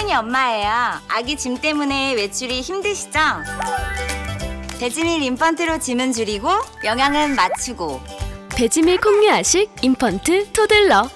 혜윤이 엄마예요. 아기 짐 때문에 외출이 힘드시죠? 베지밀 인펀트로 짐은 줄이고 영양은 맞추고 베지밀 콩류아식 인펀트 토들러.